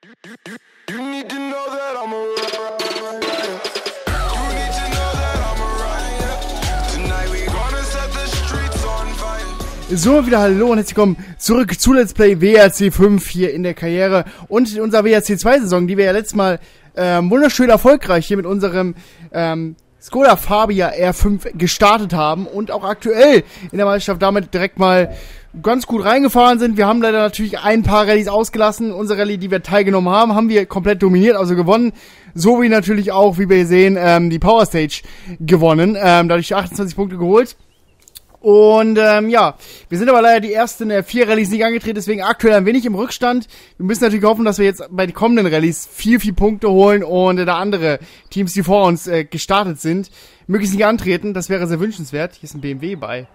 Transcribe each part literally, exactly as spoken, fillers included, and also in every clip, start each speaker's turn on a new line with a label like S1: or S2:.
S1: So, wieder hallo und herzlich willkommen zurück zu Let's Play W R C fünf hier in der Karriere und in unserer W R C zwei Saison, die wir ja letztes Mal ähm, wunderschön erfolgreich hier mit unserem ähm, Skoda Fabia R fünf gestartet haben und auch aktuell in der Meisterschaft damit direkt mal ganz gut reingefahren sind. Wir haben leider natürlich ein paar Rallyes ausgelassen. Unsere Rallye, die wir teilgenommen haben, haben wir komplett dominiert, also gewonnen. So wie natürlich auch, wie wir sehen, ähm, die Power Stage gewonnen. Ähm, dadurch achtundzwanzig Punkte geholt. Und ähm, ja, wir sind aber leider die ersten äh, vier Rallyes nicht angetreten, deswegen aktuell ein wenig im Rückstand. Wir müssen natürlich hoffen, dass wir jetzt bei den kommenden Rallyes viel, viel Punkte holen und äh, da andere Teams, die vor uns äh, gestartet sind, möglichst nicht antreten. Das wäre sehr wünschenswert. Hier ist ein B M W bei.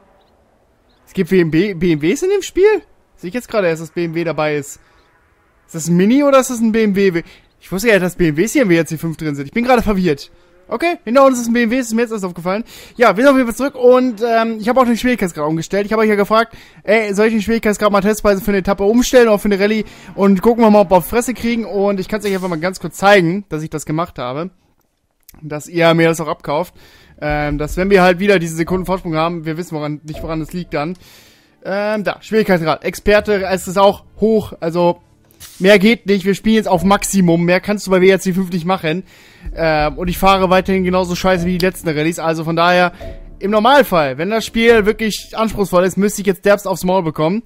S1: Es gibt B M W, B M Ws in dem Spiel? Sehe ich jetzt gerade erst, dass B M W dabei ist. Ist das ein Mini oder ist das ein B M W? Ich wusste ja, dass B M Ws hier im W R C fünf drin sind. Ich bin gerade verwirrt. Okay, hinter uns ist ein B M W, ist mir jetzt erst aufgefallen. Ja, wir sind auf jeden Fall zurück und ähm, ich habe auch den Schwierigkeitsgrad umgestellt. Ich habe euch ja gefragt, ey, soll ich den Schwierigkeitsgrad mal testweise für eine Etappe umstellen oder für eine Rallye und gucken wir mal, ob wir auf Fresse kriegen. Und ich kann es euch einfach mal ganz kurz zeigen, dass ich das gemacht habe. Dass ihr mir das auch abkauft. Ähm, dass wenn wir halt wieder diese Sekunden Vorsprung haben, wir wissen woran, nicht woran das liegt dann. Ähm, da, Schwierigkeitsgrad. Experte, es ist auch hoch, also mehr geht nicht, wir spielen jetzt auf Maximum, mehr kannst du bei W R C fünf nicht machen. Ähm, und ich fahre weiterhin genauso scheiße wie die letzten Rallyes, also von daher, im Normalfall, wenn das Spiel wirklich anspruchsvoll ist, müsste ich jetzt derbst aufs Maul bekommen.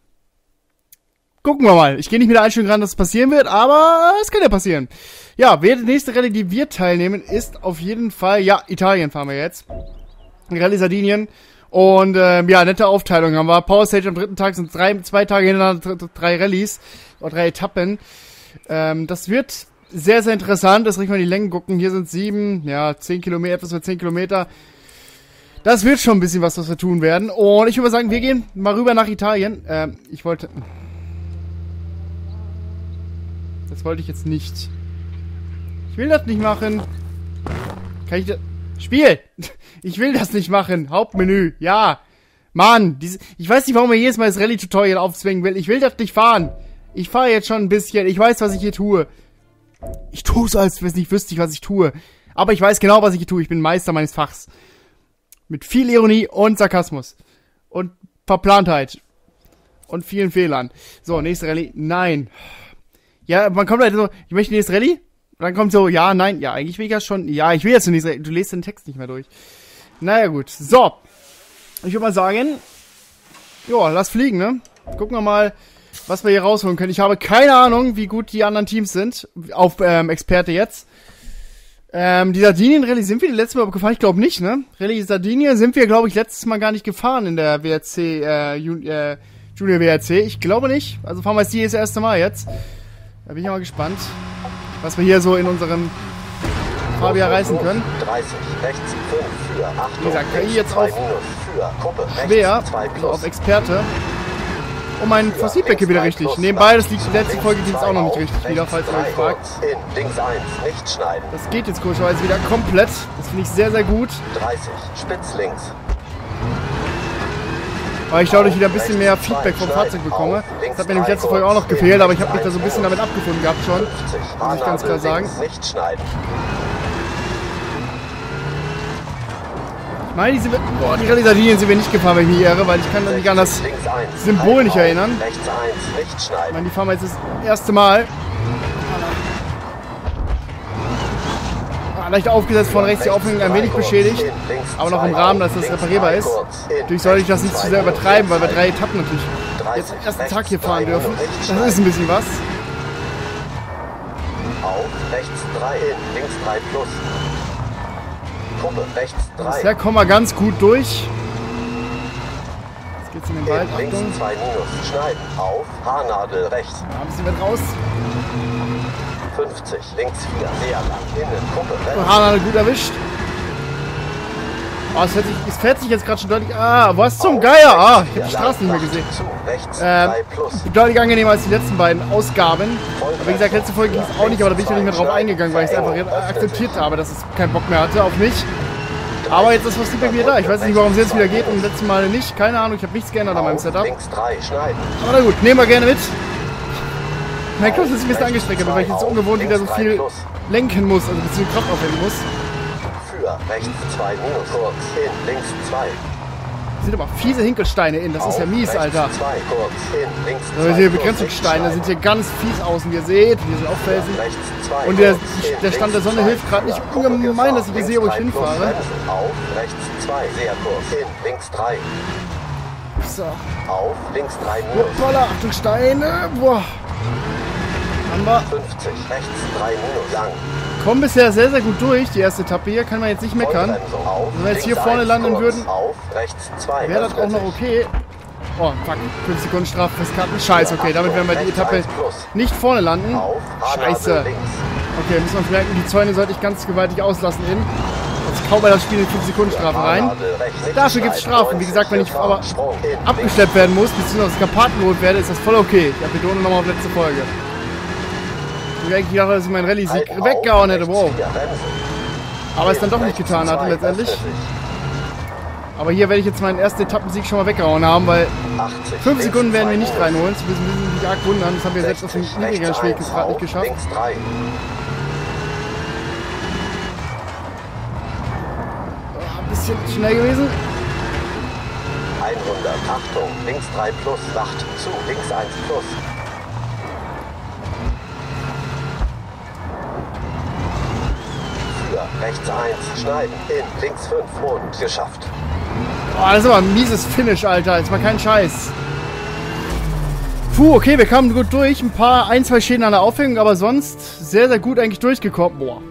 S1: Gucken wir mal, ich gehe nicht mit der Einstellung ran, dass es passieren wird, aber es kann ja passieren. Ja, die nächste Rallye, die wir teilnehmen, ist auf jeden Fall, ja, Italien fahren wir jetzt. Rallye Sardinien. Und ähm, ja, nette Aufteilung haben wir. Power Stage am dritten Tag sind drei, zwei Tage hintereinander drei Rallyes oder drei Etappen. Ähm, das wird sehr, sehr interessant. Das richtig mal die Längen gucken. Hier sind sieben, ja, zehn Kilometer, etwas über zehn Kilometer. Das wird schon ein bisschen was, was wir tun werden. Und ich würde sagen, wir gehen mal rüber nach Italien. Ähm, ich wollte... Das wollte ich jetzt nicht. Ich will das nicht machen. Kann ich das... Spiel! Ich will das nicht machen. Hauptmenü. Ja. Mann, diese, ich weiß nicht, warum er jedes Mal das Rallye-Tutorial aufzwingen will. Ich will das nicht fahren. Ich fahre jetzt schon ein bisschen. Ich weiß, was ich hier tue. Ich tue es, als wenn ich nicht wüsste, was ich tue. Aber ich weiß genau, was ich hier tue. Ich bin Meister meines Fachs. Mit viel Ironie und Sarkasmus. Und Verplantheit. Und vielen Fehlern. So, nächste Rallye. Nein. Ja, man kommt halt so, ich möchte nächste Rallye. Und dann kommt so, ja, nein, ja, eigentlich will ich das schon, ja, ich will jetzt nicht, du lest den Text nicht mehr durch. Naja, gut, so. Ich würde mal sagen, ja, lass fliegen, ne? Gucken wir mal, was wir hier rausholen können. Ich habe keine Ahnung, wie gut die anderen Teams sind, auf ähm, Experte jetzt. Ähm, die Sardinien-Rallye, sind wir die letzte Mal gefahren? Ich glaube nicht, ne? Rallye Sardinien sind wir, glaube ich, letztes Mal gar nicht gefahren in der W R C, äh, Jun äh, Junior W R C. Ich glaube nicht, also fahren wir jetzt die das erste Mal jetzt. Da bin ich mal gespannt, was wir hier so in unserem Fabia reißen können.
S2: dreißig, rechts, fünf, für, Achtung,
S1: wie gesagt, K I jetzt auf
S2: für, Kuppe,
S1: schwer,
S2: rechts,
S1: also auf Experte. Und mein Feedback hier wieder richtig. Nebenbei, das liegt die letzte Folge, die ist auch noch nicht richtig wieder, falls ihr euch fragt.
S2: links eins, nicht schneiden.
S1: Das geht jetzt komischerweise wieder komplett. Das finde ich sehr, sehr gut.
S2: dreißig, spitz links.
S1: Weil ich dadurch wieder ein bisschen mehr Feedback vom Fahrzeug bekomme. Das hat mir nämlich letzte Folge auch noch gefehlt, aber ich habe mich da so ein bisschen damit abgefunden gehabt schon. Muss ich ganz klar sagen. Ich meine, die, sind, boah, die Rallye Sardinien sind wir nicht gefahren, wenn ich mich irre, weil ich kann mich an das Symbol nicht erinnern. Ich meine, die fahren wir jetzt das erste Mal. Leicht aufgesetzt, von rechts die Aufhängung ein wenig beschädigt, aber noch im Rahmen, dass das reparierbar ist. Natürlich sollte ich das nicht zu sehr übertreiben, weil wir drei Etappen natürlich jetzt den ersten Tag hier fahren dürfen. Das ist ein bisschen was.
S2: Auf, rechts drei, links drei plus. Kuppe, rechts drei.
S1: Bisher kommen wir ganz gut durch. Jetzt geht's in den Wald, Achtung.
S2: Links zwei minus, schneiden, auf, Haarnadel rechts.
S1: Ja, ein bisschen weit raus.
S2: fünfzig, links vier, sehr lang, innen, Kuppe,
S1: rechts. Haarnadel gut erwischt. Oh, es fährt sich, es fährt sich jetzt gerade schon deutlich... Ah, was zum Geier? Ah, ich habe die Straße nicht mehr gesehen. Ähm, deutlich angenehmer als die letzten beiden Ausgaben. Aber wie gesagt, letzte Folge ging es auch nicht, aber da bin ich noch nicht mehr drauf eingegangen, weil ich es einfach akzeptiert habe, dass es keinen Bock mehr hatte auf mich. Aber jetzt ist das Feedback wieder da. Ich weiß nicht, warum es jetzt wieder geht und letzten Mal nicht. Keine Ahnung, ich habe nichts geändert an meinem Setup. Aber na gut, nehmen wir gerne mit. Mein Kopf ist ein bisschen angestrengt, weil ich jetzt so ungewohnt wieder so viel lenken muss, also ein bisschen Kraft aufwenden muss.
S2: Für rechts zwei minus, kurz hin, links zwei.
S1: Das sind aber fiese Hinkelsteine in, das ist ja mies, Alter.
S2: zwei, kurz hin, links
S1: Also hier Begrenzungssteine sind hier ganz fies außen, wie ihr seht. Hier sind auch Felsen. Und der, der Stand der Sonne hilft gerade nicht ungemein, dass ich hier sehe, wo ich hinfahre.
S2: Auf, rechts zwei, sehr kurz hin, links drei.
S1: So.
S2: Auf, links drei minus.
S1: Hoppala, Achtung, Steine. Boah. Haben wir.
S2: fünfzig, rechts drei minus, lang.
S1: Kommen bisher sehr, sehr gut durch, die erste Etappe hier. Kann man jetzt nicht meckern. Wenn wir jetzt hier vorne landen würden, wäre das auch noch okay. Oh, fuck. fünf Sekunden Strafe fürs Karten. Scheiße, okay. Damit werden wir die Etappe nicht vorne landen. Scheiße. Okay, müssen wir uns merken, die Zäune sollte ich ganz gewaltig auslassen in. Jetzt kaum bei das Spiel in fünf Sekunden Strafe rein. Dafür gibt es Strafen. Wie gesagt, wenn ich aber abgeschleppt werden muss, beziehungsweise Karpatenrot werde, ist das voll okay. Ich habe Betonung nochmal auf letzte Folge. Ich eigentlich gedacht, dass ich meinen Rallye-Sieg weggehauen hätte. Wow. Aber es dann doch nicht getan hatte letztendlich. Aber hier werde ich jetzt meinen ersten Etappensieg schon mal weggehauen haben, weil fünf Sekunden werden wir nicht reinholen. Wir müssen nicht arg wundern. Das haben wir selbst auf dem niedrigeren Schwierigkeitsgrad nicht geschafft. Oh, ein bisschen schnell gewesen.
S2: hundert, Achtung, links drei plus, Wacht zu, links eins plus. Rechts eins, schneiden, hin, links fünf und geschafft.
S1: Oh, das ist aber ein mieses Finish, Alter. Jetzt mal kein Scheiß. Puh, okay, wir kamen gut durch. Ein paar, ein, zwei Schäden an der Aufhängung, aber sonst sehr, sehr gut eigentlich durchgekommen. Boah.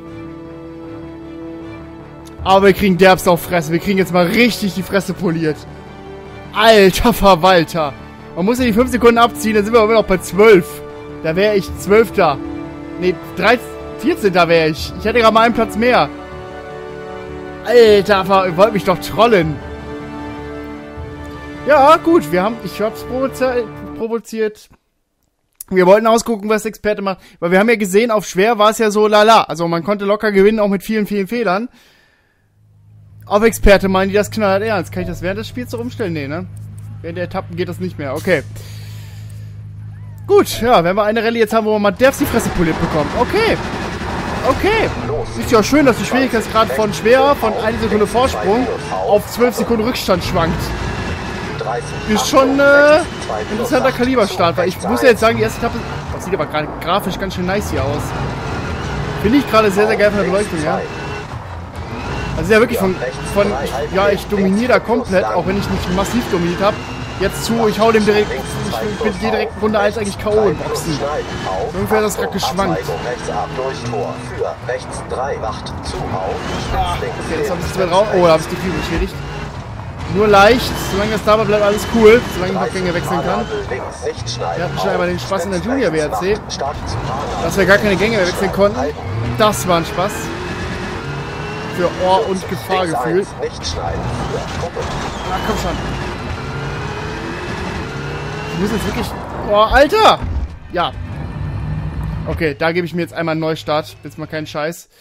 S1: Aber wir kriegen derbst auf Fresse. Wir kriegen jetzt mal richtig die Fresse poliert. Alter Verwalter. Man muss ja die fünf Sekunden abziehen, dann sind wir aber noch bei zwölf. Da wäre ich zwölfter. Ne, dreizehn. vierzehnter wäre ich. Ich hätte gerade mal einen Platz mehr. Alter, ihr wollt mich doch trollen. Ja, gut, wir haben, ich hab's provoziert, provoziert. Wir wollten ausgucken, was der Experte macht. Weil wir haben ja gesehen, auf schwer war es ja so lala. Also man konnte locker gewinnen, auch mit vielen, vielen Fehlern. Auf Experte meinen die das knallhart ernst. Kann ich das während des Spiels so umstellen? Nee, ne? Während der Etappen geht das nicht mehr. Okay. Gut, ja, wenn wir eine Rallye jetzt haben, wo wir mal derfst die Fresse poliert bekommen. Okay. Okay. Ist ja schön, dass die Schwierigkeitsgrad von schwer, von einer Sekunde Vorsprung auf zwölf Sekunden Rückstand schwankt. Ist schon äh, interessanter Kaliberstart, weil ich muss ja jetzt sagen, die erste Etappe, das sieht aber gerade grafisch ganz schön nice hier aus. Finde ich gerade sehr, sehr geil von der Beleuchtung, ja. Also ja wirklich von, von ich, ja, ich dominiere da komplett, auch wenn ich nicht massiv dominiert habe. Jetzt zu, ich hau dem direkt, ich bin direkt in Runde eins eigentlich K O in Boxen. Irgendwie hat das gerade geschwankt. Ah, okay, das habe ich jetzt mal drauf. Oh, da habe ich die Flügel beschädigt. Nur leicht, solange das dabei bleibt, alles cool. Solange ich noch Gänge wechseln kann. Wir hatten schon einmal den Spaß in der Junior W R C, dass wir gar keine Gänge mehr wechseln konnten. Das war ein Spaß. Für Ohr- und Gefahrgefühl. Na komm schon. Ich muss jetzt wirklich... Oh, Alter! Ja. Okay, da gebe ich mir jetzt einmal einen Neustart. Jetzt mal keinen Scheiß.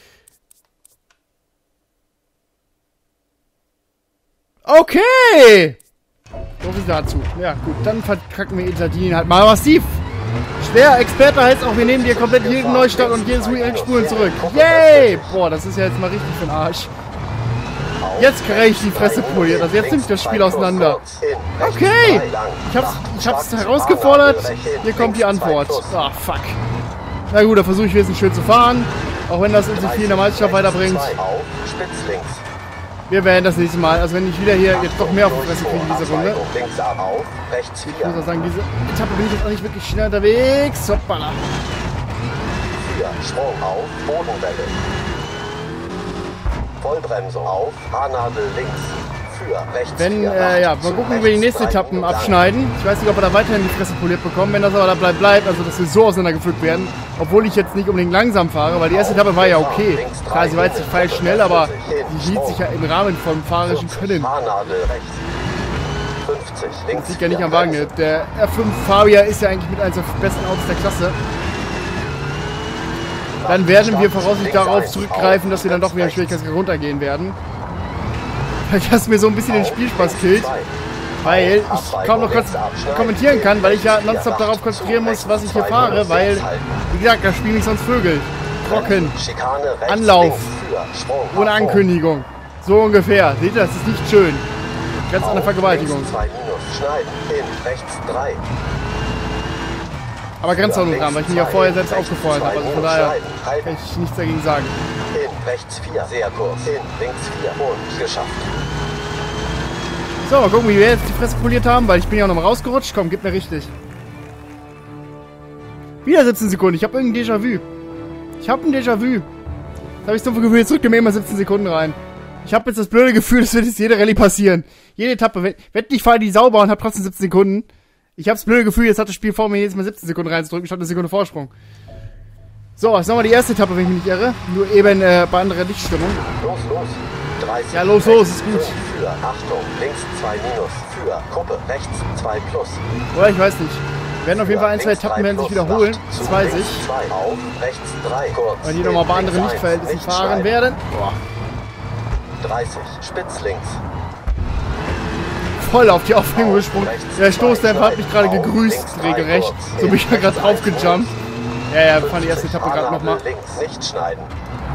S1: Okay! So viel dazu. Ja, gut. Dann verkacken wir in Sardinien halt mal massiv. Schwer, Experte heißt auch, wir nehmen dir komplett jeden Neustart und jedes Weekend Spulen zurück. Yay! Boah, das ist ja jetzt mal richtig für den Arsch. Jetzt kriege ich die Fresse poliert. Also jetzt nimmt das Spiel auseinander. Okay! Ich hab's, ich hab's herausgefordert. Hier kommt die Antwort. Ah, oh, fuck. Na gut, da versuche ich wesentlich schön zu fahren. Auch wenn das uns nicht viel in der Meisterschaft weiterbringt. Wir werden das nächste Mal. Also wenn ich wieder hier jetzt doch mehr auf die Fresse kriege in dieser Runde. Ich muss auch sagen, diese Etappe bin ich jetzt auch nicht wirklich schnell unterwegs. Hoppala.
S2: Sprung auf, Bodenwelle. Vollbremsung auf, Haarnadel links. Für rechts.
S1: Wenn, äh, ja, mal gucken, wie wir die nächsten Etappen abschneiden. Ich weiß nicht, ob wir da weiterhin die Fresse poliert bekommen. Wenn das aber da bleibt, bleibt, also dass wir so auseinandergepflückt werden. Obwohl ich jetzt nicht unbedingt langsam fahre, weil die erste Etappe war ja okay. Klar, sie war jetzt nicht falsch schnell, aber sie hielt sich ja im Rahmen vom fahrerischen Können. Das liegt ja nicht am Wagen. Der R fünf Fabia ist ja eigentlich mit eines der besten Autos der Klasse. Dann werden wir voraussichtlich darauf zurückgreifen, dass wir dann doch wieder in Schwierigkeitsgrad runtergehen werden. Weil das mir so ein bisschen den Spielspaß killt. Weil ich kaum noch kurz kommentieren kann, weil ich ja nonstop darauf konzentrieren muss, was ich hier fahre, weil, wie gesagt, das Spiel mich sonst vögelt. Trocken. Anlauf. Ohne Ankündigung. So ungefähr. Seht ihr, das ist nicht schön. Ganz andere Vergewaltigung. Aber Grenzordnung dran, weil ich mich ja vorher selbst aufgefordert habe. Also von daher kann ich nichts dagegen sagen.
S2: In rechts vier, sehr kurz. In links vier und geschafft.
S1: So, mal gucken, wie wir jetzt die Fresse poliert haben, weil ich bin ja auch noch mal rausgerutscht. Komm, gib mir richtig. Wieder siebzehn Sekunden. Ich habe irgendein Déjà-vu. Ich habe ein Déjà-vu. Da habe ich so ein Gefühl, jetzt drückt mir immer siebzehn Sekunden rein. Ich habe jetzt das blöde Gefühl, das wird jetzt jede Rallye passieren. Jede Etappe. Wenn, wenn ich fahre die sauber und habe trotzdem siebzehn Sekunden. Ich habe das blöde Gefühl, jetzt hat das Spiel vor mir jedes Mal siebzehn Sekunden reinzudrücken, statt eine Sekunde Vorsprung. So, jetzt nochmal die erste Etappe, wenn ich mich nicht irre. Nur eben äh, bei anderer Lichtstimmung.
S2: Los, los. dreißig.
S1: Ja, los, los, ist gut.
S2: Für, Achtung, links zwei minus. Für, Gruppe, rechts zwei plus.
S1: Oder ich weiß nicht. Wir werden auf jeden Fall ein, zwei Etappen werden sich wiederholen. Das weiß ich.
S2: Auf, rechts drei, kurz.
S1: Weil die nochmal bei anderen Lichtverhältnissen fahren werden. Boah.
S2: dreißig, spitz links.
S1: Voll auf die Aufhängung gesprungen. Der Stoßdämpfer hat mich gerade gegrüßt, regelrecht. So bin ich da gerade draufgejumpt. Ja, ja, wir fahren die erste Etappe gerade nochmal.
S2: Links nicht schneiden.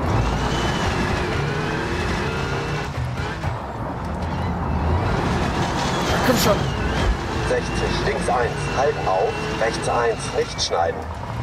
S1: Komm schon.
S2: sechzig, links eins, halten auf, rechts eins, nicht schneiden.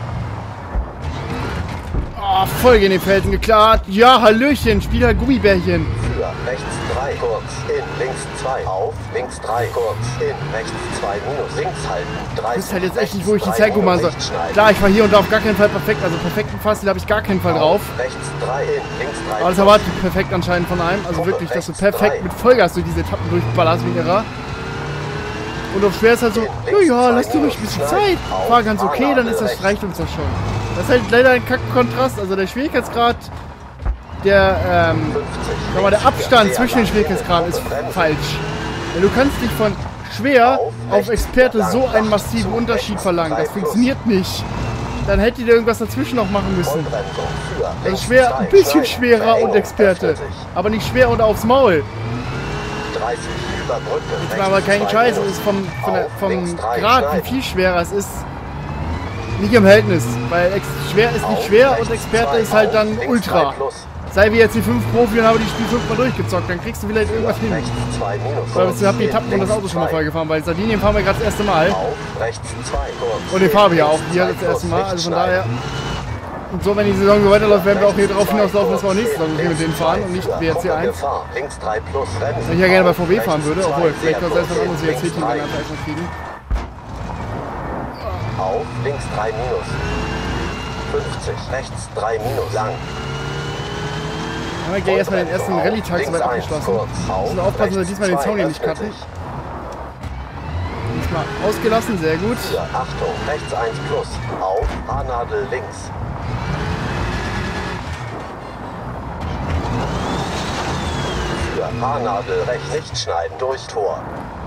S1: Oh, voll gegen den Felsen geklart. Ja, Hallöchen, Spieler Gummibärchen.
S2: Für, rechts drei, kurz, in, links zwei, auf, links drei, kurz, in, rechts zwei, minus, links halten, dreißig.
S1: Ich weiß halt jetzt echt nicht, wo ich die Zeit gucken soll. Klar, ich war hier und da auf gar keinen Fall perfekt, also perfekten Fahrstil habe ich gar keinen Fall drauf.
S2: Rechts drei, in, links drei.
S1: Aber das erwartet perfekt anscheinend von einem. Also wirklich, dass du perfekt mit Vollgas durch diese Etappen durchballerst wie ein Irrer. Und auf schwer ist halt so, ja, ja, lass du ruhig ein bisschen Zeit. Fahr ganz okay, dann ist das, reicht uns das schon. Das ist halt leider ein Kack-Kontrast. Also der Schwierigkeitsgrad, der, ähm, mal, der Abstand zwischen den Schwierigkeitsgraden ist falsch. Denn du kannst dich von schwer auf Experte so einen massiven Unterschied verlangen. Das funktioniert nicht. Dann hätte ihr irgendwas dazwischen noch machen müssen. Also schwer, ein bisschen schwerer und Experte. Aber nicht schwer und aufs Maul. Jetzt mal aber keinen Scheiß, es ist vom, von der, vom Grad, wie viel schwerer es ist, nicht im Verhältnis. Weil Ex schwer ist nicht schwer und Experte ist halt dann Ultra. Sei wie jetzt die fünf Profi und habe die Spiel fünfmal durchgezockt, dann kriegst du vielleicht irgendwas hin. Weil ich habe die Etappen und das Auto schon mal voll gefahren, weil Sardinien fahren wir gerade das erste Mal. Und den fahren wir ja auch hier das erste Mal, also von daher. Und so, wenn die Saison so weiterläuft, werden wir auch hier drauf hinauslaufen, dass wir auch nächste Saison hier mit denen fahren und nicht W R C eins. Wenn ich ja gerne bei V W fahren würde, obwohl, vielleicht kann selbst ein anderes W R C-Team dann einfach erstmal kriegen.
S2: Auf, links drei minus. fünfzig, rechts drei minus, lang.
S1: Dann haben wir gleich erstmal den ersten Rallye-Tag soweit abgeschlossen. Müssen wir aufpassen, dass wir diesmal den Zaun hier nicht cutten. Diesmal ausgelassen, sehr gut.
S2: Achtung, rechts eins plus. Auf, Haarnadel links. Haarnadel rechts nicht schneiden, durch Tor.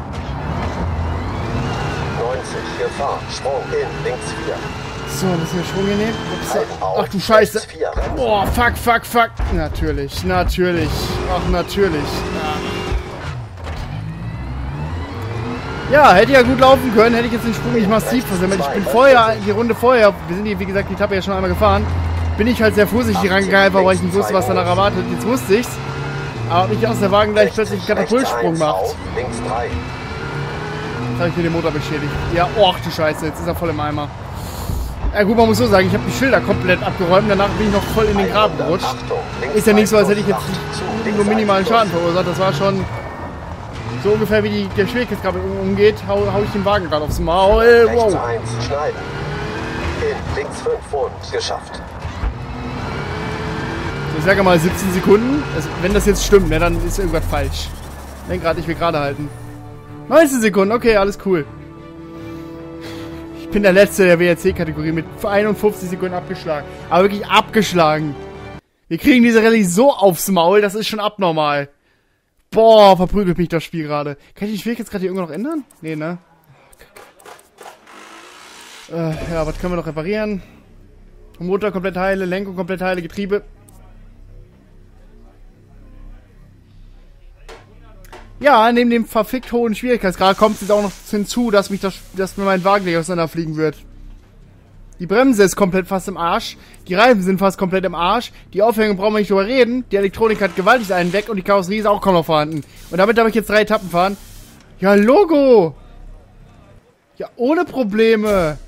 S2: neunzig, Gefahr, Sprung in, links vier.
S1: So, ein bisschen Schwung genehm. Ach du Scheiße. Boah, fuck, fuck, fuck. Natürlich, natürlich. Ach, natürlich. Ja, hätte ja gut laufen können, hätte ich jetzt den Sprung nicht massiv versemmelt. Ich bin vorher, die Runde vorher, wir sind hier, wie gesagt, die Etappe ja schon einmal gefahren, bin ich halt sehr vorsichtig rangegangen, einfach weil ich nicht wusste, was danach erwartet. Jetzt wusste ich's. Aber nicht aus der Wagen gleich plötzlich einen Katapultsprung macht. Jetzt habe ich mir den Motor beschädigt. Ja, oh du Scheiße, jetzt ist er voll im Eimer. Ja gut, man muss so sagen, ich habe die Schilder komplett abgeräumt, danach bin ich noch voll in den Graben gerutscht. Ist ja nicht so, als hätte ich jetzt nur minimalen Schaden verursacht. Das war schon so ungefähr, wie die, der Schwierigkeitsgrad umgeht, hau, hau ich den Wagen gerade aufs Maul. Wow.
S2: Links fünf und geschafft.
S1: Ich sage mal siebzehn Sekunden. Also, wenn das jetzt stimmt, ne, dann ist irgendwas falsch. Lenkrad, ich will gerade halten. neunzehn Sekunden, okay, alles cool. Ich bin der Letzte der W R C-Kategorie mit einundfünfzig Sekunden abgeschlagen. Aber wirklich abgeschlagen. Wir kriegen diese Rallye so aufs Maul, das ist schon abnormal. Boah, verprügelt mich das Spiel gerade. Kann ich den Schwierigkeitsgrad hier irgendwo noch ändern? Nee, ne? Äh, ja, was können wir noch reparieren? Motor komplett heile, Lenkung komplett heile, Getriebe. Ja, neben dem verfickt hohen Schwierigkeitsgrad kommt jetzt auch noch hinzu, dass mich das, dass mir mein Wagen gleich auseinanderfliegen wird. Die Bremse ist komplett fast im Arsch. Die Reifen sind fast komplett im Arsch. Die Aufhängung brauchen wir nicht drüber reden. Die Elektronik hat gewaltig einen weg und die Karosserie ist auch kaum noch vorhanden. Und damit darf ich jetzt drei Etappen fahren. Ja, Logo! Ja, ohne Probleme.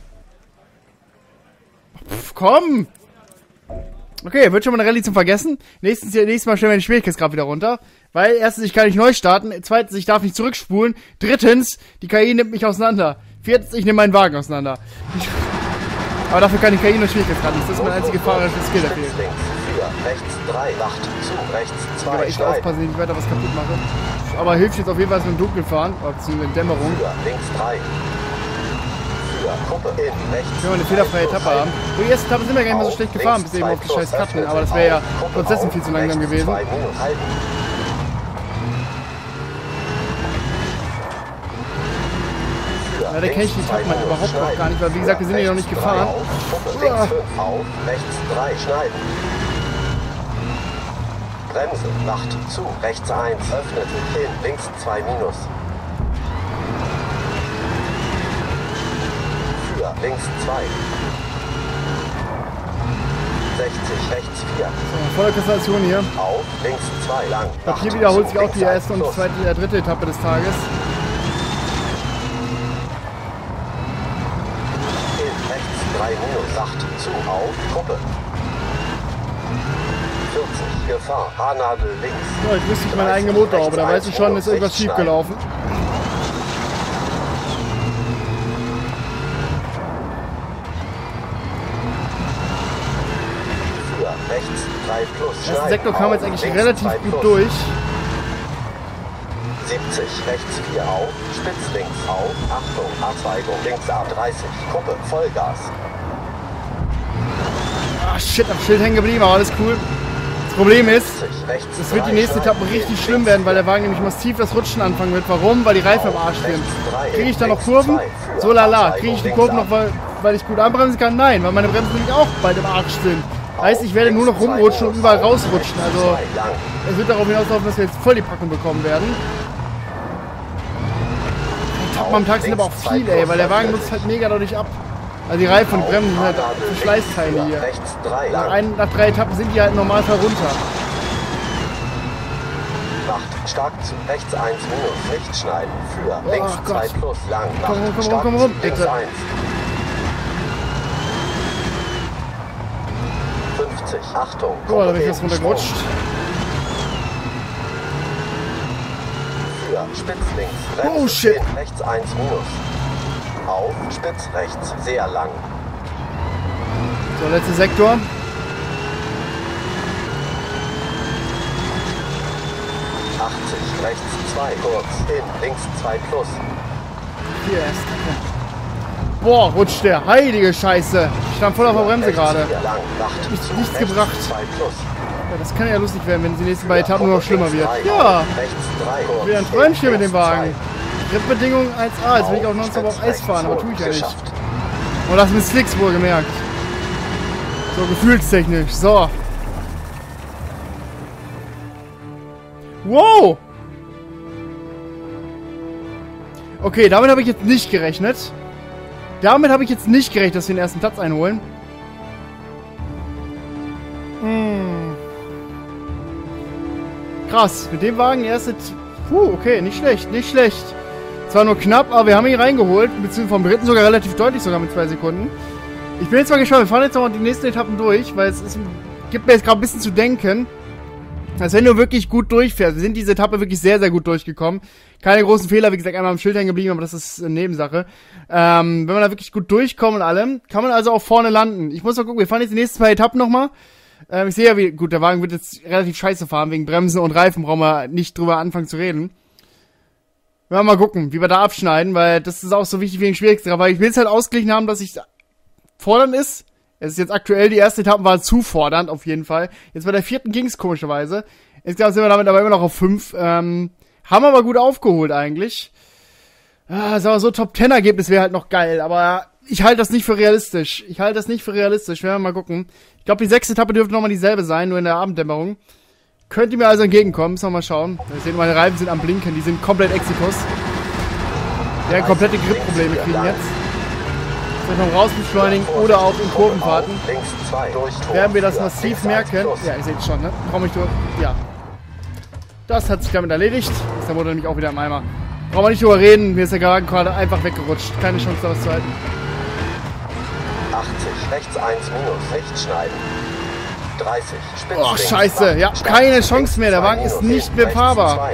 S1: Pff, komm! Okay, wird schon mal eine Rallye zum Vergessen. Nächstes, nächstes Mal stellen wir den Schwierigkeitsgrad wieder runter. Weil erstens, ich kann nicht neu starten. Zweitens, ich darf nicht zurückspulen. Drittens, die K I nimmt mich auseinander. Viertens, ich nehme meinen Wagen auseinander. Aber dafür kann die K I nur Schwierigkeitsgrad nicht. Das ist mein einziger fahrerischer Skill, der fehlt.
S2: Rechts drei, acht, zu, rechts zwei,
S1: aber echt aufpassen, dass ich weiter was kaputt mache. Aber hilft jetzt auf jeden Fall, so im Dunkeln fahren. Oder beziehungsweise in Dämmerung.
S2: Für links drei. Gruppe in rechts.
S1: Wenn wir eine fehlerfreie Etappe haben. So, die erste Etappe sind wir gar nicht mehr so schlecht gefahren, bis eben auf die scheiß Karten. Aber das wäre ja trotzdem viel zu langsam gewesen. Leider kenne ich die Etappen halt überhaupt noch gar nicht, weil wie gesagt, wir sind ja noch nicht gefahren.
S2: Links fünf auf, rechts drei schneiden. Bremse, macht zu, rechts eins, öffnet, in, links zwei minus. Links zwei. sechzig, rechts vier.
S1: So, volle Konzentration hier.
S2: Auf, links zwei, lang.
S1: Ich glaube, hier wiederholt sich auch die erste und zweite, äh, dritte Etappe des Tages.
S2: In, rechts drei, minus, acht, zu, auf, Gruppe. vierzig, Gefahr, Haarnadel links.
S1: So, ich wüsste nicht meine eigene Motorhaube, da weiß ich schon, ist irgendwas schief gelaufen.
S2: Rechts drei plus.
S1: Der Sektor kam jetzt eigentlich relativ gut durch.
S2: siebzig, rechts vier auf, spitz links auf, Achtung, Abzweigung, links ab dreißig, Kuppe, Vollgas.
S1: Ah shit, am Schild hängen geblieben, aber alles cool. Das Problem ist, es wird die nächste Etappe richtig schlimm werden, weil der Wagen nämlich massiv das Rutschen anfangen wird. Warum? Weil die Reifen am Arsch sind. Kriege ich da noch Kurven? So lala. Kriege ich die Kurven noch, weil, weil ich gut anbremsen kann? Nein, weil meine Bremsen nämlich auch bald im Arsch sind. Heißt, ich werde nur noch rumrutschen und überall rausrutschen. Also, es wird darauf hinauslaufen, dass wir jetzt voll die Packung bekommen werden. Die Etappen am Tag sind aber auch viel, ey, weil der Wagen nutzt halt mega dadurch ab. Also die Reifen und Bremsen sind halt Verschleißteile hier. Nach, ein, nach drei Etappen sind die halt im Normalfall runter.
S2: Macht stark zu rechts eins minus, rechts schneiden, für links
S1: oh,
S2: zwei plus, lang,
S1: komm, komm, komm, komm, komm,
S2: links
S1: bitte.
S2: eins. fünfzig, Achtung.
S1: Oh, da bin ich jetzt runtergerutscht.
S2: Für spitz links, Bremse,
S1: oh shit.
S2: in, rechts eins minus. Auf, spitz rechts, sehr lang.
S1: So, letzter Sektor.
S2: achtzig, rechts zwei, kurz, in, links zwei plus.
S1: Hier erst. Boah, rutscht der. Heilige Scheiße. Ich stand voll auf der Bremse gerade. Hat mich nichts gebracht. Ja, das kann ja lustig werden, wenn die nächsten beiden Etappen nur noch schlimmer wird. Ja. Wieder ein Träumchen mit dem Wagen. Gripbedingungen eins A. Jetzt will ich auch nonstop auf Eis fahren, aber tue ich ja nicht. Und das mit Slicks wohl gemerkt. So, gefühlstechnisch. So. Wow. Okay, damit habe ich jetzt nicht gerechnet. Damit habe ich jetzt nicht gerechnet, dass wir den ersten Platz einholen. Hm. Krass, mit dem Wagen erste... Puh, okay, nicht schlecht, nicht schlecht. Zwar nur knapp, aber wir haben ihn reingeholt. Beziehungsweise vom dritten sogar relativ deutlich, sogar mit zwei Sekunden. Ich bin jetzt mal gespannt, wir fahren jetzt noch die nächsten Etappen durch, weil es ist, gibt mir jetzt gerade ein bisschen zu denken. Als wenn du wirklich gut durchfährst. Wir sind diese Etappe wirklich sehr, sehr gut durchgekommen. Keine großen Fehler, wie gesagt, einmal am Schild hängen geblieben, aber das ist eine Nebensache. Ähm, wenn man da wirklich gut durchkommt und allem, kann man also auch vorne landen. Ich muss mal gucken, wir fahren jetzt die nächsten zwei Etappen nochmal. Ähm, ich sehe ja, wie, gut, der Wagen wird jetzt relativ scheiße fahren, wegen Bremsen und Reifen brauchen wir nicht drüber anfangen zu reden. Wir werden mal gucken, wie wir da abschneiden, weil das ist auch so wichtig wegen Schwierigkeitsgrad, weil ich will es halt ausgeglichen haben, dass ich fordernd ist. Es ist jetzt aktuell, die erste Etappe war zu fordernd, auf jeden Fall. Jetzt bei der vierten ging es komischerweise. Insgesamt sind wir damit aber immer noch auf fünf. Ähm, haben aber gut aufgeholt eigentlich. Ah, sag mal, so Top-Ten-Ergebnis wäre halt noch geil, aber ich halte das nicht für realistisch. Ich halte das nicht für realistisch. Wir werden mal gucken. Ich glaube, die sechste Etappe dürfte nochmal dieselbe sein, nur in der Abenddämmerung. Könnt ihr mir also entgegenkommen? Müssen wir mal schauen. Wir sehen, meine Reifen sind am Blinken. Die sind komplett Exitus. Die werden komplette Grip-Probleme kriegen jetzt. Soll noch raus beschleunigen oder auch in Kurvenfahrten. Werden wir das massiv merken. Ja, ihr seht es schon, ne? Komm ich durch. Ja. Das hat sich damit erledigt. Ist der Motor nämlich auch wieder im Eimer. Brauchen wir nicht drüber reden. Mir ist der Wagen gerade einfach weggerutscht. Keine Chance, da was zu halten.
S2: achtzig, rechts eins minus, rechts schneiden. dreißig, spitz
S1: Oh,
S2: links,
S1: scheiße. Ja,
S2: acht,
S1: keine
S2: Start,
S1: Chance mehr. Der
S2: links
S1: Wagen ist
S2: zwei
S1: nicht
S2: minus,
S1: mehr
S2: rechts
S1: fahrbar.
S2: zwei.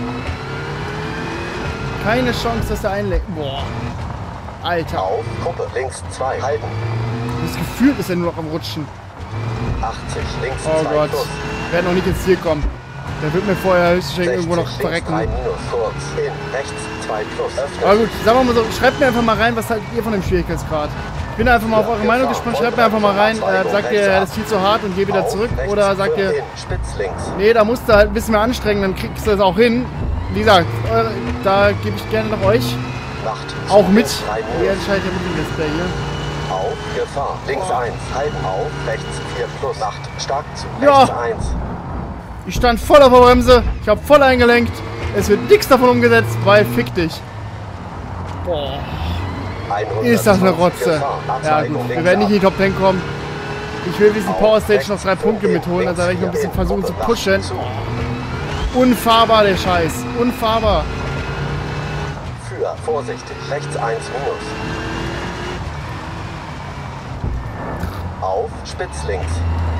S1: Keine Chance, dass er einlenkt. Boah. Alter.
S2: Auf, Kuppe, links zwei, halten.
S1: Das Gefühl ist er nur noch am Rutschen.
S2: achtzig, links
S1: Oh
S2: zwei
S1: Gott.
S2: plus.
S1: Wir werden noch nicht ins Ziel kommen. Der wird mir vorher höchstwahrscheinlich irgendwo noch
S2: sechzig, links
S1: verrecken.
S2: drei minus, kurz, in, rechts zwei plus, öffnen.
S1: Aber gut, sagen wir mal so, schreibt mir einfach mal rein, was haltet ihr von dem Schwierigkeitsgrad? Ich bin einfach mal auf eure Meinung gespannt, schreibt mir einfach mal rein, äh, sagt ihr, das ist viel zu hart und geh wieder zurück, oder sagt ihr, nee, da musst du halt ein bisschen mehr anstrengen, dann kriegst du das auch hin. Wie gesagt, eure, da gebe ich gerne nach euch auch mit. Ihr entscheidet ja mit dem Display hier.
S2: Auf, Gefahr, links
S1: Oh.
S2: eins, halten auf, rechts vier plus, acht, stark zu,
S1: Ja.
S2: rechts eins.
S1: Ich stand voll auf der Bremse, ich habe voll eingelenkt, es wird nichts davon umgesetzt, weil fick dich. Boah. Ist das eine Rotze. Ja gut, wir werden nicht in die Top zehn kommen. Ich will diesen Power Stage noch drei Punkte mitholen, also werde ich noch ein bisschen versuchen zu pushen. Unfahrbar der Scheiß, unfahrbar.
S2: Für, vorsichtig, rechts eins minus. Auf, spitz links.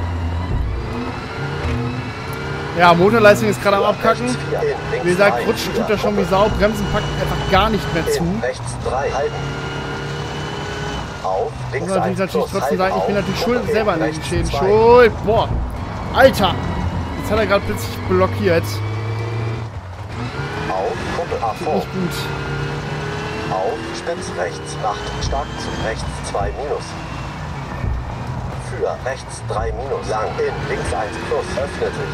S1: Ja, Motorleistung ist gerade am Abkacken.
S2: Rechts vier, in, links
S1: Wie gesagt,
S2: drei,
S1: rutschen
S2: vier,
S1: tut er schon wie
S2: Kuppe,
S1: Sau, Bremsen packt einfach gar nicht mehr zu.
S2: in, rechts drei, halten. Auf, links
S1: Muss natürlich
S2: eins
S1: natürlich
S2: plus,
S1: trotzdem sagen, ich bin
S2: halten
S1: natürlich
S2: auf,
S1: schuld
S2: Kuppe,
S1: selber an den
S2: rechts
S1: Schäden.
S2: zwei.
S1: Schuld. Boah. Alter. Jetzt hat er gerade plötzlich blockiert.
S2: Auf, Kuppe, A
S1: Tut
S2: vor.
S1: nicht gut.
S2: Auf, spitz rechts, acht, stark zu, rechts zwei minus. Für, rechts drei minus, lang, in, links eins plus, öffnet sich.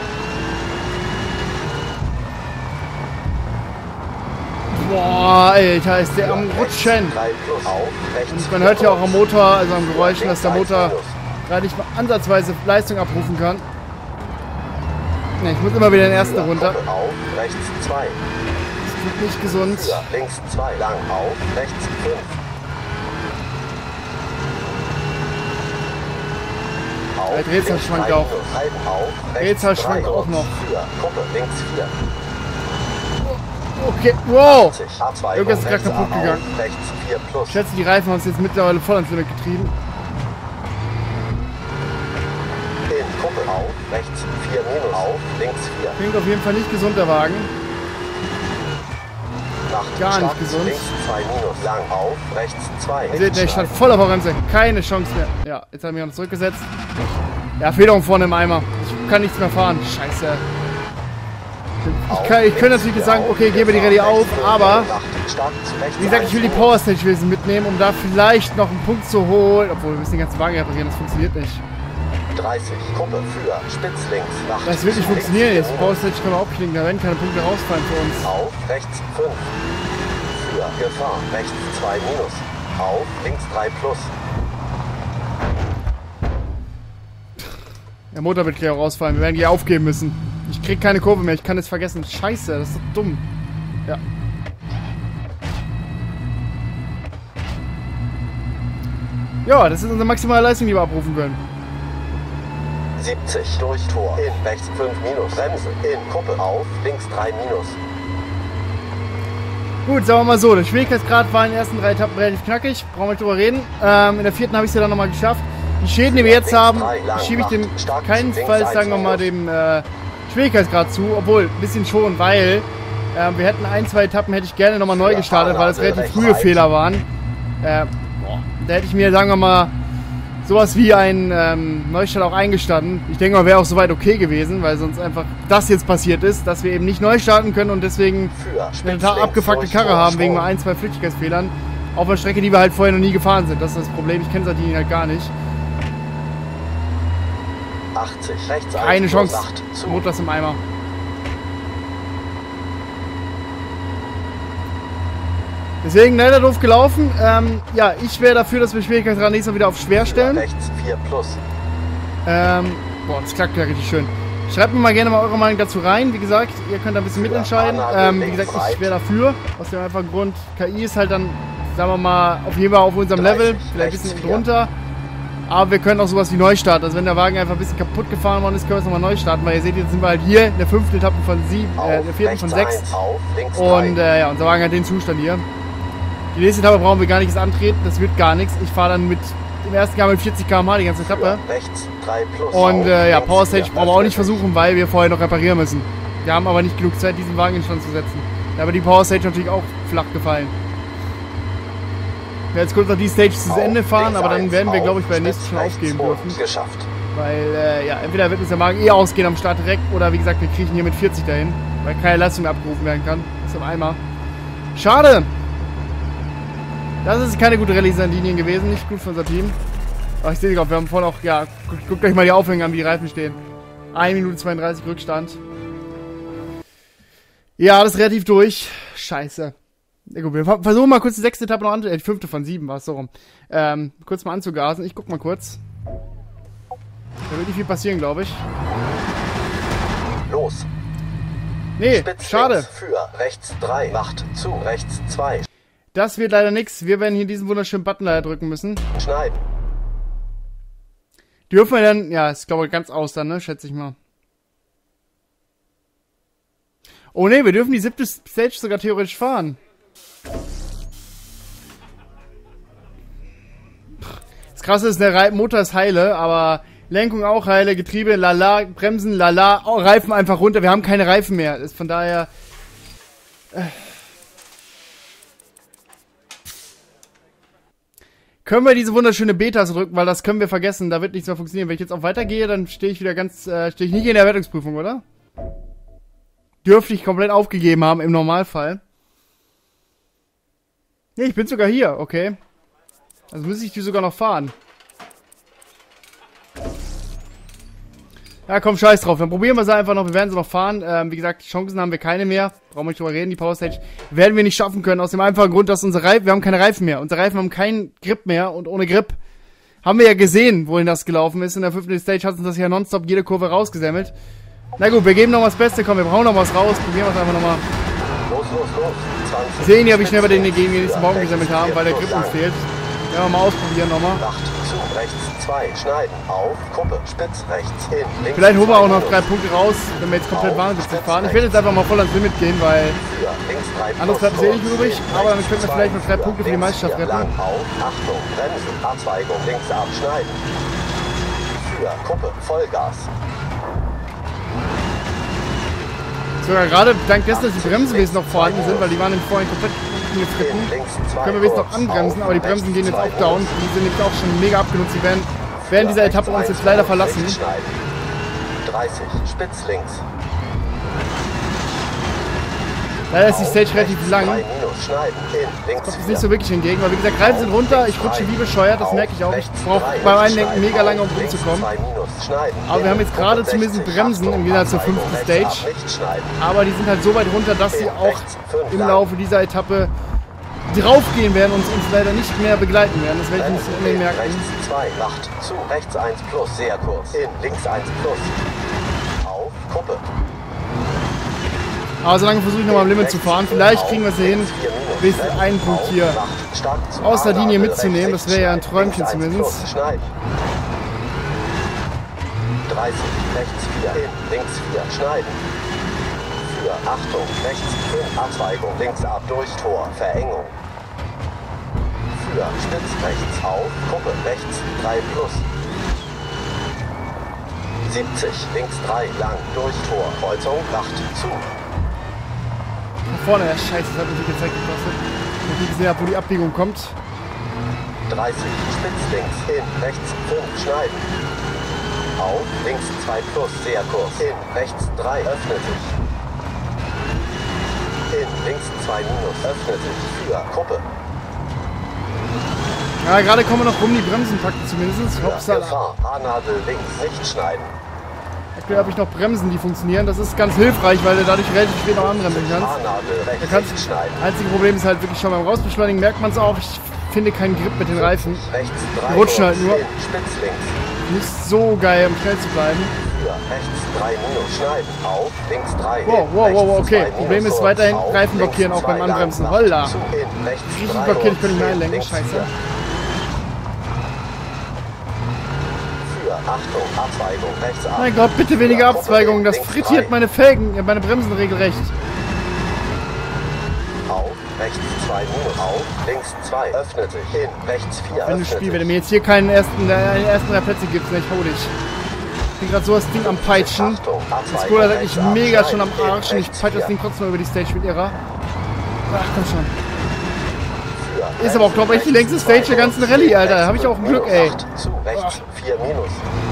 S1: Boah, Alter, ist der am Rutschen.
S2: drei plus, auf, rechts
S1: Und man
S2: vier
S1: hört ja auch
S2: plus.
S1: am Motor, also am Geräuschen, dass der
S2: Links
S1: Motor
S2: eins minus.
S1: gerade nicht mal ansatzweise Leistung abrufen kann. Ne, ich muss immer wieder in den ersten
S2: Für,
S1: runter.
S2: Kuppe, auf, rechts zwei.
S1: Das tut nicht gesund.
S2: Für, links zwei, lang, auf, rechts fünf. Auf,
S1: Der Drehzahl
S2: links
S1: schwankt
S2: drei
S1: auch.
S2: minus, halten auf, rechts
S1: Drehzahl
S2: drei
S1: schwankt auch
S2: und
S1: noch.
S2: Für, Kuppe, links vier.
S1: Okay, wow.
S2: Abzweigung,
S1: Irgendwas ist gerade
S2: rechts
S1: kaputt
S2: auf,
S1: gegangen.
S2: rechts vier plus.
S1: Ich schätze, die Reifen haben es jetzt mittlerweile voll ans Limit getrieben.
S2: In, Kuppe auf, rechts vier minus, auf, links vier.
S1: Klingt auf jeden Fall nicht gesund, der Wagen.
S2: Nach
S1: Gar nicht
S2: Start,
S1: gesund.
S2: Links zwei minus, lang, auf, rechts zwei.
S1: Ihr seht, der stand voll auf der Bremse. Keine Chance mehr. Ja, jetzt haben wir uns zurückgesetzt. Ja, Federung vorne im Eimer. Ich kann nichts mehr fahren. Scheiße. Ich, kann, ich könnte natürlich sagen, okay, gebe die Rallye auf, aber wie gesagt, ich will die Power Stage Wesen mitnehmen, um da vielleicht noch einen Punkt zu holen. Obwohl, wir müssen den ganzen Wagen reparieren, das funktioniert nicht.
S2: dreißig, Kuppe für, spitz links, nach
S1: Das wird nicht funktionieren jetzt. Power Stage können wir aufklicken, da werden keine Punkte rausfallen für uns.
S2: Auf, rechts fünf. Für, Gefahr, rechts zwei minus. Auf, links drei plus.
S1: Der Motor wird gleich auch rausfallen, wir werden gleich aufgeben müssen. Ich krieg keine Kurve mehr, ich kann es vergessen. Scheiße, das ist doch dumm. Ja. Ja, das ist unsere maximale Leistung, die wir abrufen können.
S2: siebzig, durch Tor, in, rechts fünf minus, Bremse, in, Kuppe auf, links drei minus.
S1: Gut, sagen wir mal so, der Schwierigkeitsgrad war in den ersten drei Etappen relativ knackig, brauchen wir nicht drüber reden. Ähm, in der vierten habe ich es ja dann nochmal geschafft. Die Schäden, die wir jetzt haben, schiebe ich dem keinenfalls, sagen wir mal, dem äh, Schwierigkeitsgrad zu, obwohl, ein bisschen schon, weil äh, wir hätten ein, zwei Etappen, hätte ich gerne nochmal neu gestartet, weil das relativ frühe Fehler waren. Äh, boah, da hätte ich mir, sagen wir mal, sowas wie ein ähm, Neustart auch eingestanden. Ich denke mal, wäre auch soweit okay gewesen, weil sonst einfach das jetzt passiert ist, dass wir eben nicht neu starten können und deswegen eine total abgefuckte Karre haben, wegen mal ein, zwei Flüchtigkeitsfehlern. Auf einer Strecke, die wir halt vorher noch nie gefahren sind. Das ist das Problem. Ich kenne Sardinien halt gar nicht.
S2: achtzig, rechts
S1: Keine Chance.
S2: acht, zu.
S1: Motor ist im Eimer. Deswegen leider doof gelaufen. Ähm, ja, ich wäre dafür, dass wir Schwierigkeitsgrad nächstes Mal wieder auf schwer stellen.
S2: Rechts vier plus.
S1: Ähm, boah, das klackt ja richtig schön. Schreibt mir mal gerne mal eure Meinung dazu rein. Wie gesagt, ihr könnt da ein bisschen mitentscheiden. Ähm, wie gesagt, ich wäre dafür. Aus dem einfachen Grund, K I ist halt dann, sagen wir mal, auf jeden Fall auf unserem Level. Vielleicht ein bisschen drunter. Aber wir können auch sowas wie neu starten. Also wenn der Wagen einfach ein bisschen kaputt gefahren worden ist, können wir es nochmal neu starten. Weil ihr seht, jetzt sind wir halt hier in der fünften Etappe von sieben, äh, der vierten von sechs. Und äh, ja, unser Wagen hat den Zustand hier. Die nächste Etappe brauchen wir gar nicht antreten. Das wird gar nichts. Ich fahre dann mit im ersten Jahr mit vierzig Kilometer pro Stunde die ganze Etappe. Und äh, ja, Power Stage brauchen wir auch nicht versuchen, weil wir vorher noch reparieren müssen. Wir haben aber nicht genug Zeit, diesen Wagen in Stand zu setzen. Da wird die Power Stage natürlich auch flach gefallen. Wir werden jetzt kurz noch die Stage zu Ende fahren, aber dann werden wir, glaube ich, bei der nächsten schon aufgeben dürfen.
S2: Geschafft.
S1: Weil, äh, ja, entweder wird uns der Wagen eh ausgehen am Start direkt, oder wie gesagt, wir kriegen hier mit vierzig dahin, weil keine Leistung mehr abgerufen werden kann. Das ist im Eimer. Schade! Das ist keine gute Rallye-Linien gewesen, nicht gut für unser Team. Aber ich sehe gerade, wir haben vorhin auch, ja, guckt, guckt euch mal die Aufhängung an, wie die Reifen stehen. eine Minute zweiunddreißig Rückstand. Ja, das ist relativ durch. Scheiße. Ja gut, wir versuchen mal kurz die sechste Etappe noch an, äh, die fünfte von sieben war es so rum. Ähm, kurz mal anzugasen. Ich guck mal kurz. Da wird nicht viel passieren, glaube ich.
S2: Los.
S1: Nee,
S2: Spitz
S1: schade.
S2: Links für rechts drei, macht zu rechts zwei.
S1: Das wird leider nichts. Wir werden hier diesen wunderschönen Button leider drücken müssen.
S2: Schneiden.
S1: Dürfen wir dann, ja, ist glaube ich ganz aus dann, ne, schätze ich mal. Oh ne, wir dürfen die siebte Stage sogar theoretisch fahren. Das Krasse ist, der Motor ist heile, aber Lenkung auch heile, Getriebe, lala, Bremsen, lala, oh, Reifen einfach runter. Wir haben keine Reifen mehr. Ist von daher... Äh, können wir diese wunderschöne Beta drücken, weil das können wir vergessen. Da wird nichts mehr funktionieren. Wenn ich jetzt auch weitergehe, dann stehe ich wieder ganz... Äh, stehe ich nicht in der Wertungsprüfung, oder? Dürfte ich komplett aufgegeben haben im Normalfall. Nee, ich bin sogar hier, okay. Also muss ich die sogar noch fahren. Ja, komm, scheiß drauf. Dann probieren wir sie einfach noch. Wir werden sie noch fahren. Ähm, wie gesagt, Chancen haben wir keine mehr. Brauchen wir nicht drüber reden. Die Power Stage werden wir nicht schaffen können. Aus dem einfachen Grund, dass unsere Reifen... Wir haben keine Reifen mehr. Unsere Reifen haben keinen Grip mehr. Und ohne Grip haben wir ja gesehen, wohin das gelaufen ist. In der fünften Stage hat uns das ja nonstop jede Kurve rausgesammelt. Na gut, wir geben noch mal das Beste. Komm, wir brauchen noch was raus. Probieren wir es einfach nochmal.
S2: Los, los, los.
S1: Sehen ja, wie schnell wir den gegen den nächsten Baum gesammelt haben, weil der Grip uns fehlt. Ja, mal ausprobieren nochmal.
S2: Zu rechts zwei, schneiden, auf, Kuppe, spitz, rechts, hin, links.
S1: Vielleicht holen wir auch noch drei Punkte raus, wenn wir jetzt komplett wahnsinnig fahren. Ich werde jetzt einfach mal voll ans Limit gehen, weil anders bleibt es eh nicht übrig. Aber damit können wir vielleicht noch drei Punkte für die Meisterschaft retten.
S2: Auf, Achtung, bremsen, Abzweigung, links abschneiden. Für Kuppe, Vollgas.
S1: Sogar gerade dank dessen, dass die Bremsenwesen noch vorhanden sind, weil die waren im Vorhin komplett gefritten, können wir jetzt noch anbremsen, aber die Bremsen gehen jetzt auch down. Die sind jetzt auch schon mega abgenutzt. Die werden während dieser Etappe uns jetzt leider verlassen.
S2: dreißig, spitz links.
S1: Leider ist die Stage relativ lang. Das kommt jetzt nicht so wirklich entgegen, weil wie gesagt, Reifen sind runter, ich rutsche wie bescheuert, das merke ich auch. Ich brauche beim Einlenken mega lange, um rumzukommen. Aber wir haben jetzt gerade zumindest Bremsen im Gegensatz zur fünften Stage. Aber die sind halt so weit runter, dass sie auch im Laufe dieser Etappe draufgehen werden und uns leider nicht mehr begleiten werden. Das werde ich nicht so unbedingt merken.
S2: Rechts zwei, macht zu, rechts eins plus, sehr kurz, in, links eins plus. Auf, Kuppe.
S1: Aber solange versuche ich noch mal am Limit zu fahren. Vielleicht kriegen wir es hier hin, bis einen Punkt hier aus der Linie mitzunehmen. Das wäre ja ein Träumchen zumindest.
S2: dreißig, rechts vier, hin, links vier, schneiden. Für, Achtung, rechts fünf, Abzweigung, links ab, durch Tor, Verengung. Für, spitz rechts auf, Kuppe, rechts drei plus. siebzig, links drei, lang, durch Tor, Kreuzung, acht zu.
S1: Vorne, ja, scheiße, das hat mich viel Zeit gekostet. Und wie gesehen habe, wo die Abbiegung kommt.
S2: dreißig, spitz links, hin, rechts fünf, schneiden. Auf, links zwei plus, sehr kurz, hin, rechts drei, öffnet sich. Hin, links zwei minus, öffnet sich, für, Kuppe.
S1: Ja, gerade kommen wir noch rum, die Bremsen packen zumindest.
S2: Für, Gefahr, A-Nadel links, nicht schneiden.
S1: Aktuell habe ich noch Bremsen, die funktionieren. Das ist ganz hilfreich, weil du dadurch relativ spät noch anbremsen kannst. Da kannst das einzige Problem ist halt wirklich schon beim Rausbeschleunigen merkt man es auch. Ich finde keinen Grip mit den Reifen. Die rutschen halt nur. nicht so geil, um schnell zu bleiben.
S2: Für rechts drei minus schneiden. Auf, links drei.
S1: Wow, wow, wow, wow, okay. Problem ist weiterhin Reifen blockieren, auch beim Anbremsen. Holla. Richtig blockiert, ich kann nicht mehr einlenken. Scheiße.
S2: Achtung, Abzweigung, rechts ab.
S1: Mein Gott, bitte weniger Abzweigungen. Das frittiert meine Felgen, meine Bremsen regelrecht.
S2: Auf, rechts zwei minus, auf, links zwei, öffnet sich, hin, rechts vier,
S1: wenn du spielst, wenn du mir jetzt hier keinen ersten, äh, ersten drei Plätze gibst, ne, ich hau dich. Ich bin gerade so das Ding am Peitschen. Das Skoda ist eigentlich mega schon am Arsch und ich peitsche das Ding trotzdem über die Stage mit ihrer. Ach, komm schon. Ist aber auch, glaube ich, die längste Stage der ganzen Rallye, Alter. Da habe ich auch ein Glück, ey.
S2: Zu rechts vier minus.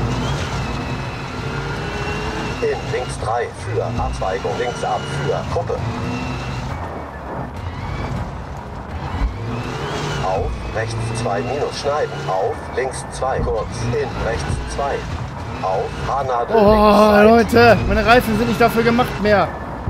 S2: In links drei für Abzweigung, links ab für Kuppe. Auf, rechts zwei minus schneiden. Auf, links zwei kurz. In rechts zwei. Auf, Haarnadel.
S1: Oh, Leute, meine Reifen sind nicht dafür gemacht mehr.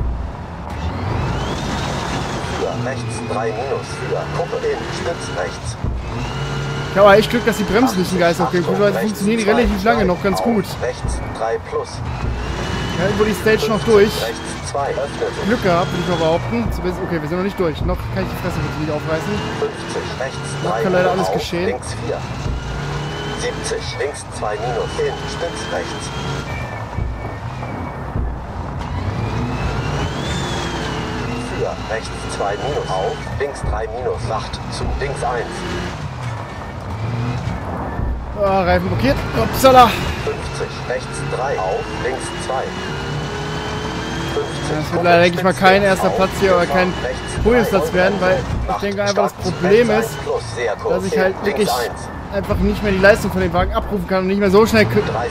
S2: Rechts drei minus für Kuppe in spitz rechts.
S1: Ich habe echt Glück, dass die Bremsen nicht ein Geist aufgeben. Komischerweise funktionieren die relativ lange noch ganz gut.
S2: Rechts drei plus.
S1: Ja, irgendwo die Stage noch durch.
S2: Rechts zwei öffnet.
S1: Glück gehabt, würde ich mal behaupten. Okay, wir sind noch nicht durch. Noch kann ich die Fresse bitte nicht aufreißen.
S2: fünfzig rechts
S1: noch
S2: drei
S1: kann leider alles
S2: auf,
S1: geschehen.
S2: Links vier. siebzig links zwei minus in spitz rechts. Rechts zwei minus auf, links drei minus, acht zu, links eins.
S1: Oh, Reifen blockiert. Upsala.
S2: fünfzig, rechts drei auf, links zwei. fünfzig,
S1: das wird leider, denke ich mal, kein erster Platz hier oder kein Podiumsplatz werden, weil ich denke einfach, das Problem ist, dass ich halt wirklich einfach nicht mehr die Leistung von dem Wagen abrufen kann und nicht mehr so schnell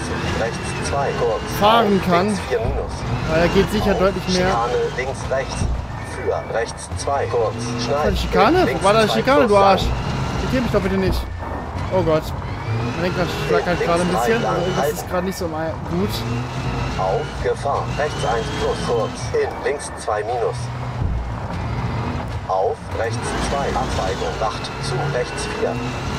S1: fahren kann. Weil da geht sicher deutlich mehr.
S2: Links, rechts. Für rechts zwei kurz schneiden.
S1: War die Schikane? Wo war da die Schikane, du Arsch? Irritier mich doch bitte nicht. Oh Gott. Mein Lenkrad schlackert gerade ein bisschen. Also das ist gerade nicht so mal gut.
S2: Auf Gefahr. Rechts eins plus kurz. In links zwei minus. Auf rechts zwei. Abzweigung acht zu rechts vier.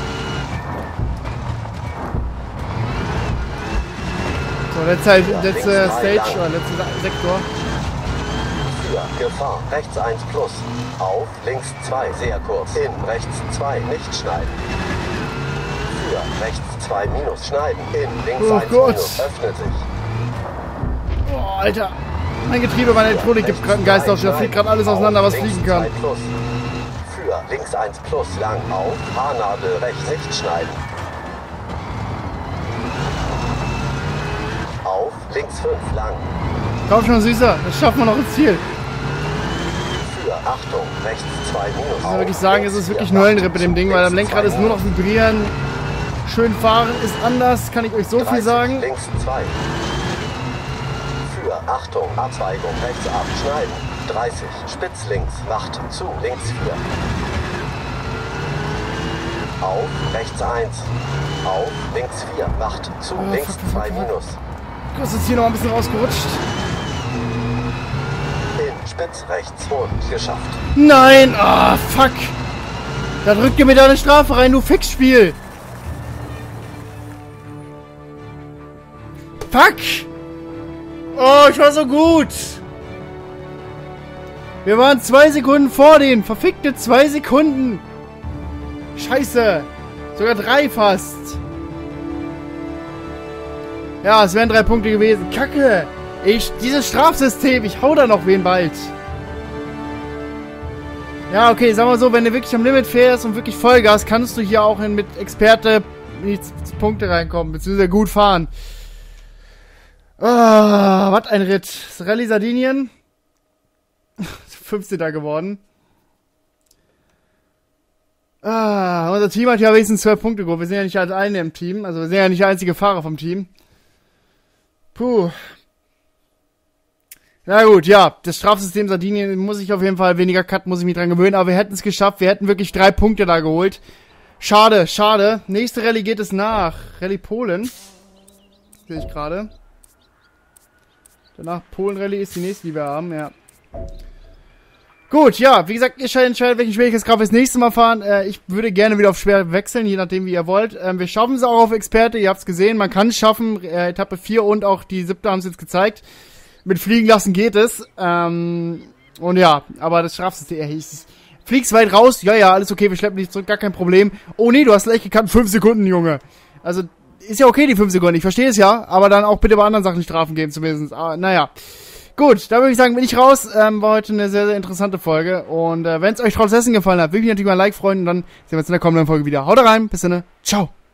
S1: So, letzte, letzte Stage oder letzter Sektor.
S2: Gefahr. Rechts eins plus. Auf, links zwei, sehr kurz. In, rechts zwei, nicht schneiden. Für, rechts zwei minus, schneiden. In, links
S1: oh
S2: eins
S1: Gott.
S2: minus, öffnet sich.
S1: Oh, Alter. Mein Getriebe, meine Elektronik gibt gerade einen Geist auf. Da fliegt gerade alles auseinander, was fliegen kann.
S2: Plus. Für, links eins plus, lang auf, Haarnadel, rechts, nicht schneiden. Auf, links fünf, lang.
S1: Komm schon, Süßer. Das schaffen wir noch ins Ziel.
S2: Achtung, rechts zwei minus.
S1: Ich muss wirklich sagen, es ist wirklich eine Höllenrippe mit dem Ding, weil am Lenkrad ist nur noch vibrieren. Schön fahren ist anders, kann ich euch so viel sagen.
S2: Links zwei. Für Achtung, Abzweigung, rechts ab, schneiden. dreißig, spitz links, acht zu, links vier. Auf, rechts eins. Auf, links vier, acht zu,
S1: oh,
S2: links
S1: fuck, fuck,
S2: zwei
S1: fuck.
S2: minus.
S1: Du hast jetzt hier noch ein bisschen rausgerutscht.
S2: Spitz rechts und geschafft.
S1: Nein! Ah, oh, fuck! Da drückt ihr mir da eine Strafe rein, du Fixspiel! Fuck! Oh, ich war so gut! Wir waren zwei Sekunden vor denen! Verfickte zwei Sekunden! Scheiße! Sogar drei fast! Ja, es wären drei Punkte gewesen. Kacke! Ich, dieses Strafsystem, ich hau da noch wen bald. Ja, okay, sag mal so, wenn du wirklich am Limit fährst und wirklich Vollgas, kannst du hier auch in, mit Experte in die Punkte reinkommen, beziehungsweise gut fahren. Ah, was ein Ritt. Das Rallye Sardinien. fünfzehnter geworden. Ah, unser Team hat ja wenigstens zwölf Punkte geholt. Wir sind ja nicht alleine im Team, also wir sind ja nicht der einzige Fahrer vom Team. Puh. Na gut, ja, das Strafsystem Sardinien muss ich auf jeden Fall, weniger Cut muss ich mich dran gewöhnen, aber wir hätten es geschafft, wir hätten wirklich drei Punkte da geholt. Schade, schade. Nächste Rallye geht es nach Rallye Polen. Sehe ich gerade. Danach Polen Rallye ist die nächste, die wir haben, ja. Gut, ja, wie gesagt, ihr entscheidet, welchen Schwierigkeitsgrad wir das nächste Mal fahren. Äh, ich würde gerne wieder auf schwer wechseln, je nachdem, wie ihr wollt. Ähm, wir schaffen es auch auf Experte, ihr habt es gesehen, man kann es schaffen. Äh, Etappe vier und auch die siebte haben es jetzt gezeigt. Mit Fliegen lassen geht es. Ähm, und ja, aber das schaffst du. Äh, fliegst weit raus, ja, ja, alles okay, wir schleppen dich zurück, gar kein Problem. Oh nee, du hast leicht gekannt, fünf Sekunden, Junge. Also, ist ja okay, die fünf Sekunden, ich verstehe es ja, aber dann auch bitte bei anderen Sachen Strafen geben, zumindest. Aber, naja. Gut, da würde ich sagen, bin ich raus. Ähm, war heute eine sehr, sehr interessante Folge. Und äh, wenn es euch trotz dessen gefallen hat, würde ich natürlich mal ein Like freuen. Und dann sehen wir uns in der kommenden Folge wieder. Haut rein, bis dann. Ciao.